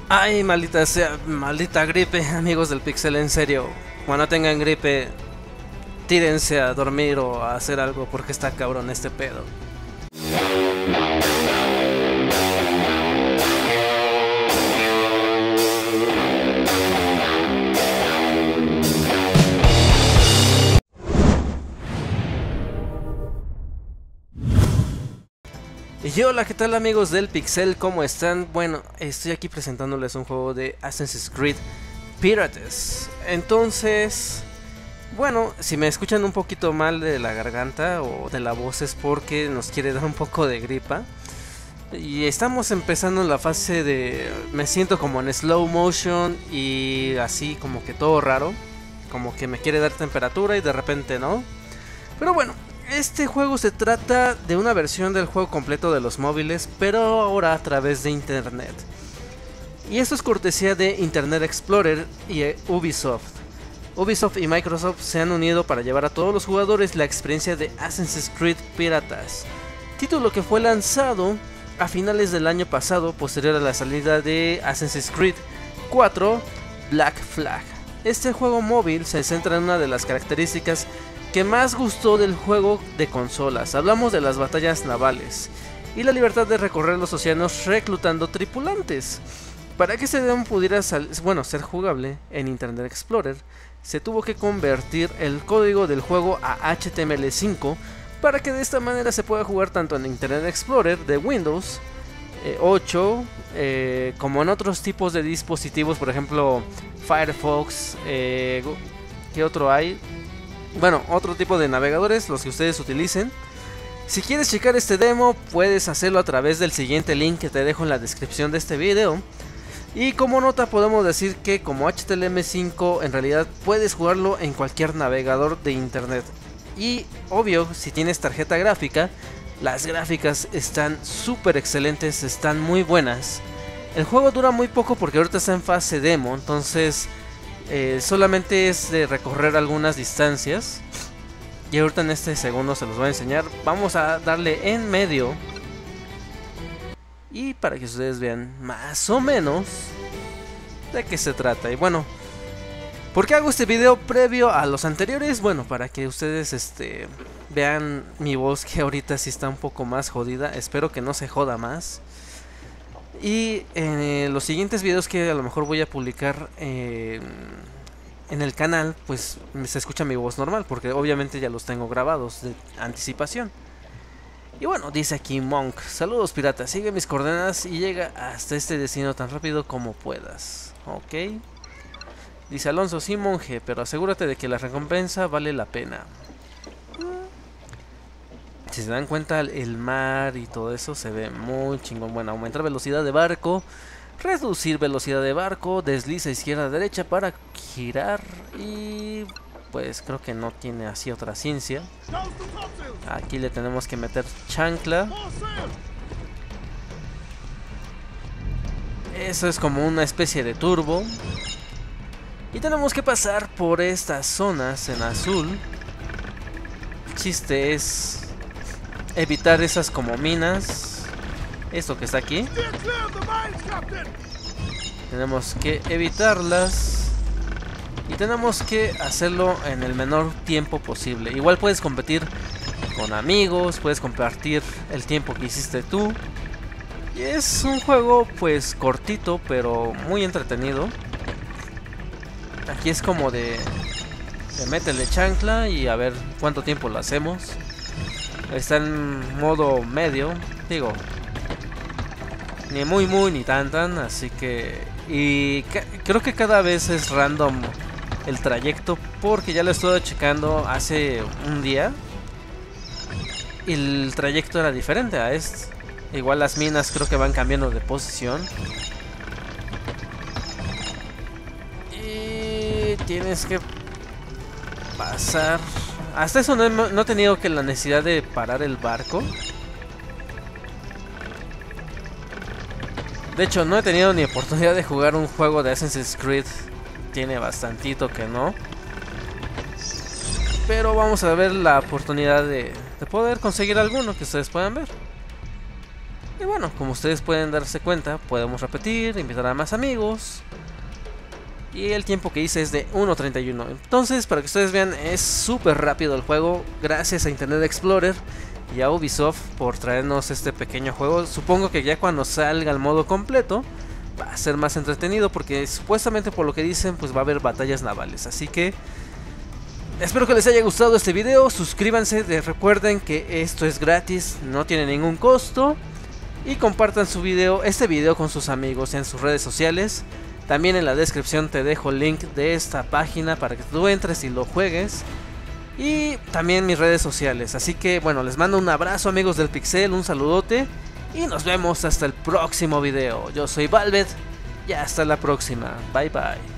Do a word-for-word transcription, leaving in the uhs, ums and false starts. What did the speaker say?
Ay, maldita sea, maldita gripe, amigos del Pixel, en serio. Cuando tengan gripe, tírense a dormir o a hacer algo porque está cabrón este pedo. Y hola, ¿qué tal amigos del Pixel? ¿Cómo están? Bueno, estoy aquí presentándoles un juego de Assassin's Creed Pirates. Entonces, bueno, si me escuchan un poquito mal de la garganta o de la voz es porque nos quiere dar un poco de gripa. Y estamos empezando la fase de... me siento como en slow motion y así como que todo raro. Como que me quiere dar temperatura y de repente no. Pero bueno. Este juego se trata de una versión del juego completo de los móviles, pero ahora a través de internet. Y esto es cortesía de Internet Explorer y Ubisoft. Ubisoft y Microsoft se han unido para llevar a todos los jugadores la experiencia de Assassin's Creed Piratas, título que fue lanzado a finales del año pasado, posterior a la salida de Assassin's Creed cuatro Black Flag. Este juego móvil se centra en una de las características que más gustó del juego de consolas. Hablamos de las batallas navales y la libertad de recorrer los océanos reclutando tripulantes. Para que este demo pudiera bueno, ser jugable en Internet Explorer, se tuvo que convertir el código del juego a H T M L cinco para que de esta manera se pueda jugar tanto en Internet Explorer de Windows eh, ocho eh, como en otros tipos de dispositivos, por ejemplo Firefox, eh, ¿qué otro hay? Bueno, otro tipo de navegadores, los que ustedes utilicen. Si quieres checar este demo, puedes hacerlo a través del siguiente link que te dejo en la descripción de este video. Y como nota podemos decir que como H T M L cinco en realidad puedes jugarlo en cualquier navegador de internet. Y obvio, si tienes tarjeta gráfica, las gráficas están súper excelentes, están muy buenas. El juego dura muy poco porque ahorita está en fase demo, entonces... Eh, solamente es de recorrer algunas distancias. Y ahorita en este segundo se los voy a enseñar. Vamos a darle en medio. Y para que ustedes vean más o menos de qué se trata. Y bueno, ¿por qué hago este video previo a los anteriores? Bueno, para que ustedes este, vean mi voz, que ahorita sí está un poco más jodida. Espero que no se joda más. Y eh, los siguientes videos que a lo mejor voy a publicar eh, en el canal, pues se escucha mi voz normal, porque obviamente ya los tengo grabados de anticipación. Y bueno, dice aquí Monk: saludos pirata, sigue mis coordenadas y llega hasta este destino tan rápido como puedas. Ok. Dice Alonso: sí monje, pero asegúrate de que la recompensa vale la pena. Si se dan cuenta, el mar y todo eso se ve muy chingón. Bueno, aumentar velocidad de barco, reducir velocidad de barco, desliza izquierda a derecha para girar. Y pues creo que no tiene así otra ciencia. Aquí le tenemos que meter chancla. Eso es como una especie de turbo. Y tenemos que pasar por estas zonas en azul. El chiste es evitar esas como minas. Esto que está aquí tenemos que evitarlas. Y tenemos que hacerlo en el menor tiempo posible. Igual puedes competir con amigos, puedes compartir el tiempo que hiciste tú. Y es un juego pues cortito, pero muy entretenido. Aquí es como de, de métele chancla y a ver cuánto tiempo lo hacemos. Está en modo medio, digo, ni muy muy ni tan tan, así que... Y creo que cada vez es random el trayecto, porque ya lo estuve checando hace un día y el trayecto era diferente a este. Igual las minas creo que van cambiando de posición. Y tienes que pasar... Hasta eso no he, no he tenido que la necesidad de parar el barco. De hecho, no he tenido ni oportunidad de jugar un juego de Assassin's Creed. Tiene bastantito que no. Pero vamos a ver la oportunidad de, de poder conseguir alguno que ustedes puedan ver. Y bueno, como ustedes pueden darse cuenta, podemos repetir, invitar a más amigos. Y el tiempo que hice es de uno treinta y uno. Entonces, para que ustedes vean, es súper rápido el juego. Gracias a Internet Explorer y a Ubisoft por traernos este pequeño juego. Supongo que ya cuando salga el modo completo va a ser más entretenido, porque supuestamente por lo que dicen pues va a haber batallas navales. Así que espero que les haya gustado este video. Suscríbanse, recuerden que esto es gratis, no tiene ningún costo. Y compartan su video, este video con sus amigos en sus redes sociales. También en la descripción te dejo el link de esta página para que tú entres y lo juegues. Y también mis redes sociales. Así que bueno, les mando un abrazo, amigos del Pixel, un saludote. Y nos vemos hasta el próximo video. Yo soy Valvet y hasta la próxima. Bye bye.